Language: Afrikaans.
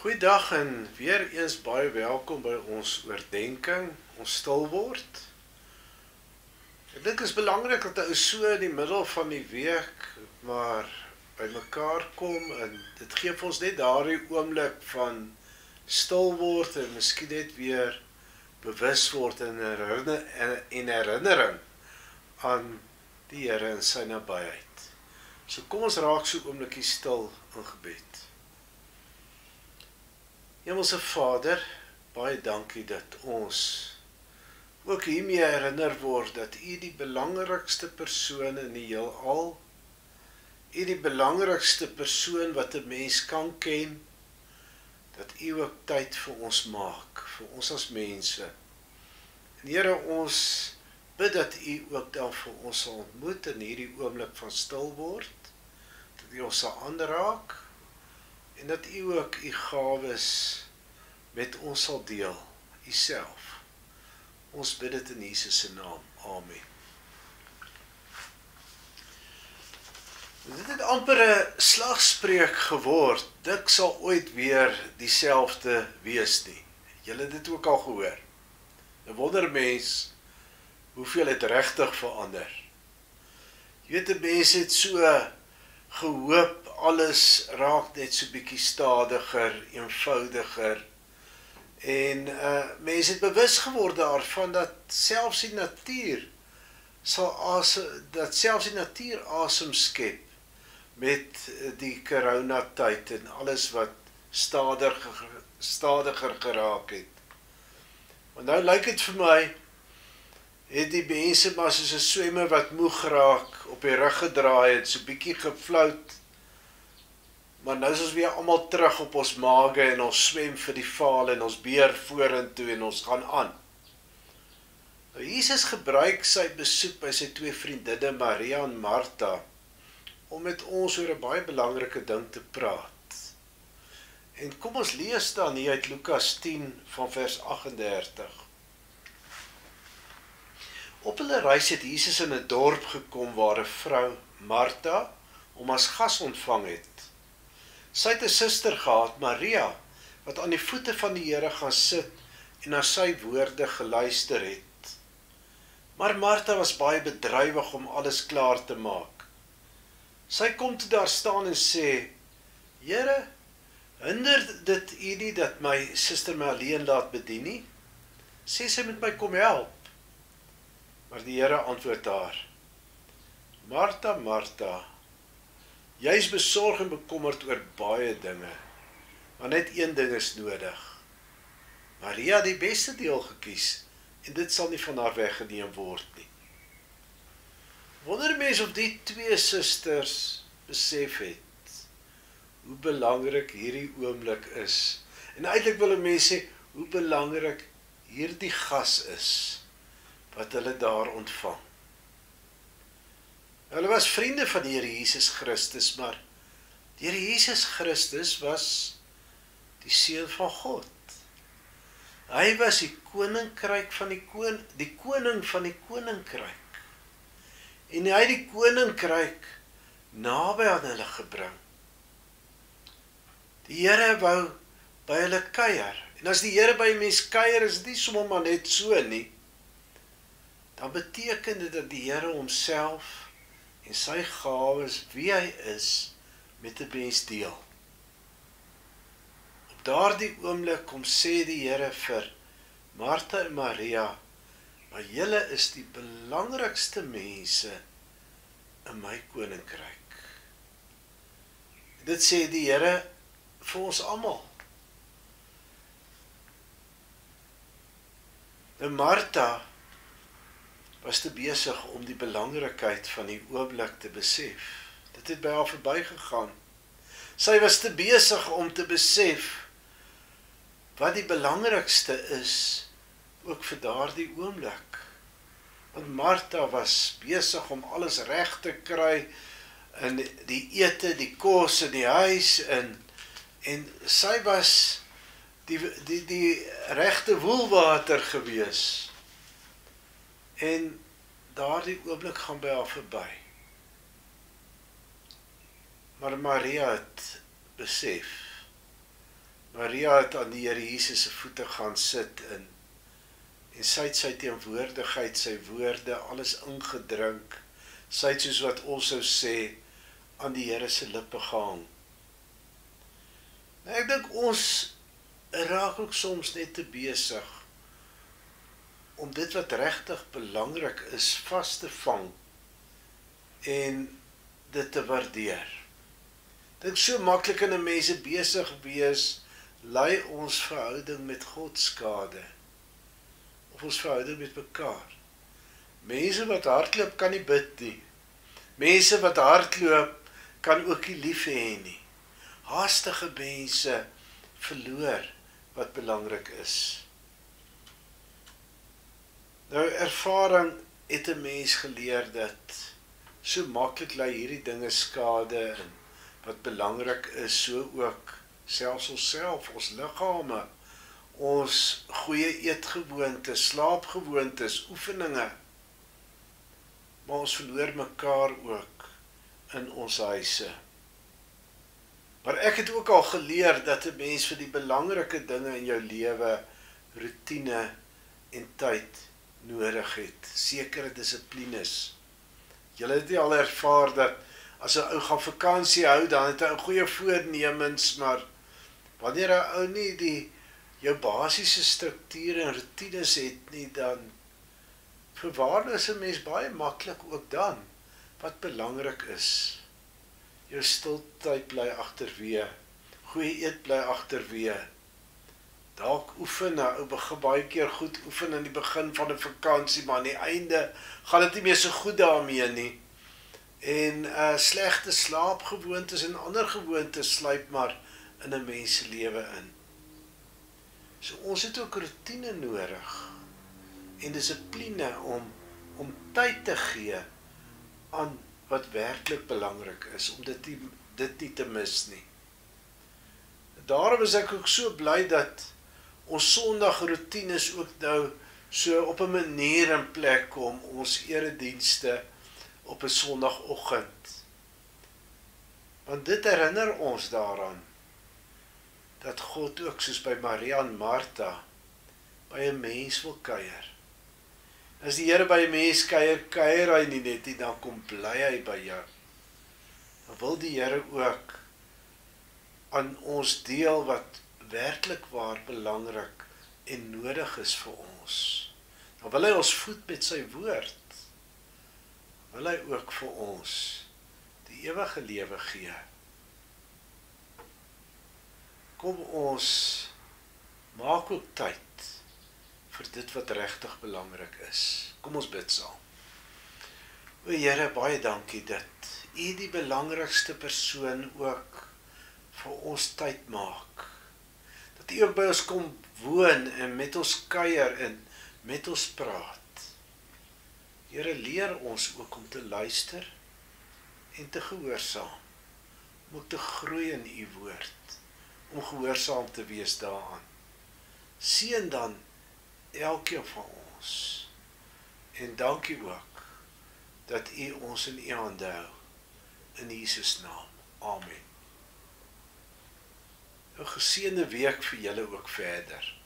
Goeiedag en weer eens baie welkom by ons oordenking, ons stil word. Ek dink dit is belangrik dat ons so in die middel van die week maar by mekaar kom en dit gee vir ons net daardie oomblik van stil word en miskien net weer bewus word en herinnering aan die Here en sy nabyheid. So kom ons raak so oomblikie stil in gebed. Hemelse Vader, baie dankie dat ons ook hiermee herinner word dat U die belangrikste persoon in die heelal, U die belangrikste persoon wat 'n mens kan ken, dat U ook tyd vir ons maak, vir ons as mense. En Here, ons bid dat U ook dan vir ons sal ontmoet in hierdie oomblik van stil word, dat U ons sal aanraak, en dat U ook U gawes met ons sal deel, U self. Ons bid dit in Jesus se naam. Amen. Dit het amper 'n slagspreuk geword. Dik sal ooit weer dieselfde wees nie. Julle het dit ook al gehoor. 'n Wonder mens hoeveel het regtig verander. Jy weet, 'n mens het so gehoop, alles raak net so bietjie stadiger, eenvoudiger. En mense het bewus geword daarvan dat selfs die natuur asem skep met die coronatyd en alles wat stadiger geraak het. Maar nou lyk dit vir my, het die mense maar soos 'n swemmer wat moeg raak, op die rug gedraai het, so bietjie geflout, maar nou is ons weer almal terug op ons mage en ons swem vir die vaal en ons beer vorentoe en ons gaan aan. Nou, Jesus gebruik sy besoek by sy twee vriendinne Maria en Martha om met ons oor 'n baie belangrike ding te praat. En kom ons lees dan hier uit Lukas 10 van vers 38. Op hulle reis het Jesus in 'n dorp gekom waar 'n vrou, Martha, hom as gas ontvang het. Sy het 'n suster gehad, Maria, wat aan die voete van die Here gaan sit en na sy woorde geluister het. Maar Martha was baie bedrywig om alles klaar te maak. Sy kom toe daar staan en sê, Here, hinder dit U nie dat my suster my alleen laat bedien nie? Sê sy moet my kom help. Maar die Here antwoord haar, Martha, Martha, jy is besorg en bekommerd oor baie dinge, maar net een ding is nodig. Maria het die beste deel gekies, en dit sal nie van haar weggeneem word nie. Wonder mens of die twee susters besef het, hoe belangrik hierdie oomblik is, en eintlik wil 'n mens sê, hoe belangrik hierdie gas is, wat hulle daar ontvang. Hulle was vriende van die Here Jesus Christus, maar die Here Jesus Christus was die Seun van God. Hy was die koninkryk van die koning van die koninkryk. En hy het die koninkryk naby aan hulle gebring. Die Here wou by hulle kuier. En as die Here by 'n mens kuier, is dit nie sommer maar net so nie. Dan beteken dit dat die Here homself en sy gawes, wie hy is, met 'n mens deel. Op daardie oomblik kom sê die Here vir Martha en Maria, maar julle is die belangrikste mense in my koninkryk. Dit sê die Here vir ons almal. En Martha was te besig om die belangrikheid van die oomblik te besef. Dit het by haar verbygegaan. Sy was te besig om te besef wat die belangrikste is, ook vir daardie oomblik. Want Martha was besig om alles reg te kry, in die ete, die kos in die huis, en sy was die regte woelwater gewees. En daardie oomblik gaan by haar verby. Maar Maria het besef, Maria het aan die Here Jesus se voete gaan sit en sy het sy teenwoordigheid, sy woorde, alles ingedrink. Sy het soos wat ons sou sê, aan die Here se lippe gehang. Nou, ek dink ons raak ook soms net te besig om dit wat regtig belangrik is, vas te vang en dit te waardeer. Dit is so maklik in 'n mense besig wees, lei ons verhouding met God skade, of ons verhouding met mekaar. Mense wat hardloop kan nie bid nie. Mense wat hardloop kan ook nie lief hê nie. Haastige mense verloor wat belangrik is. Nou, ervaring het 'n mens geleer dat so maklik lei hierdie dinge skade en wat belangrik is, so ook selfs onsself, ons liggame, ons goeie eetgewoontes, slaapgewoontes, oefeninge. Maar ons verloor mekaar ook in ons huise. Maar ek het ook al geleer dat 'n mens vir die belangrike dinge in jou lewe roetine en tyd nodig het, sekere dissiplines. Julle het nie al ervaar dat as 'n ou gaan vakansie hou, dan het hy 'n goeie voornemens, maar wanneer 'n ou nie jou basiese strukture en roetines het nie, dan verwaarloos 'n mens baie maklik ook dan wat belangrik is. Jou stiltyd bly agterweë, goeie eet bly agterweë. Dalk oefen, ou begin baie keer goed oefen in die begin van 'n vakansie, maar aan die einde gaan dit nie meer so goed daarmee nie. En slegte slaapgewoontes en ander gewoontes sluip maar in 'n mens se lewe in. So ons het ook roetine nodig en dissipline om tyd te gee aan wat werklik belangrik is, om dit nie te mis nie. Daarom is ek ook so bly dat ons Sondagroetines ook nou so op 'n manier in plek kom, ons eredienste op 'n Sondagoggend. Want dit herinner ons daaraan dat God ook soos by Maria en Martha by 'n mens wil kuier. As die Here by 'n mens kuier, kuier hy nie net nie, dan kom bly hy by jou. Dan wil die Here ook aan ons deel wat werklik waar belangrik en nodig is vir ons. Dan wil hy ons voed met sy woord. Wil hy ook vir ons die ewige lewe gee. Kom ons maak ook tyd vir dit wat regtig belangrik is. Kom ons bid saam. O Here, baie dankie dat U die belangrikste persoon ook vir ons tyd maak. Dat U ook by ons kom woon en met ons kuier en met ons praat. Here, leer ons ook om te luister en te gehoorsaam. Om ook te groei in U woord. Om gehoorsaam te wees daaraan. Seën dan elkeen van ons. En dankie ook dat U ons in U hande hou. In Jesus naam. Amen. 'n geseënde week vir julle ook verder.